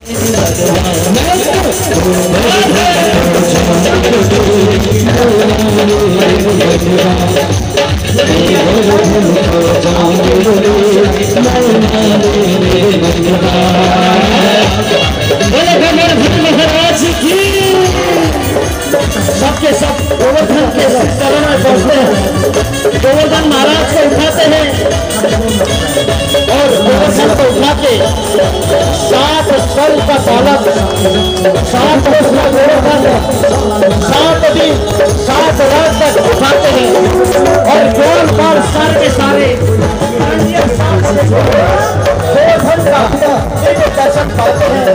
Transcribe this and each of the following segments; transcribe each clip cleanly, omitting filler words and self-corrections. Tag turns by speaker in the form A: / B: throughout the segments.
A: सबके सब गोवर्धन के चरण में पहुंचते हैं, गोवर्धन महाराज को उठाते हैं और गोवर्धन को उठा के 7 साल का बालक 7 वर्ष का गोवर्धन 7 दिन 7 रात तक उठाते हैं और गोल बार सारे के सारे गोवर्धन का दर्शन पाते हैं।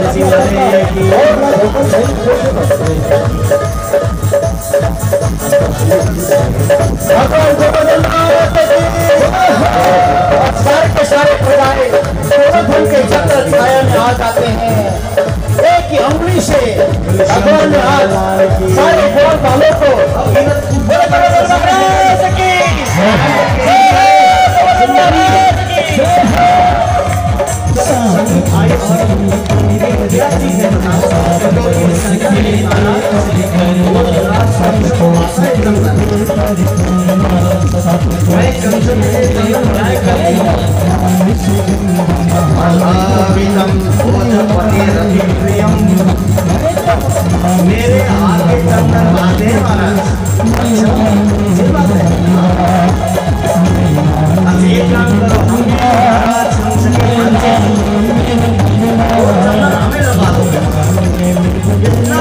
A: सारे के सारे प्रजाएं गोवर्धन के चक्र छाया में आ जाते हैं। एक ही अंगुली से भगवान ने आज सारे गोल बालों को मेरे आगे चंदन बांधे महाराज एक काम करो हमें लगा दो इतना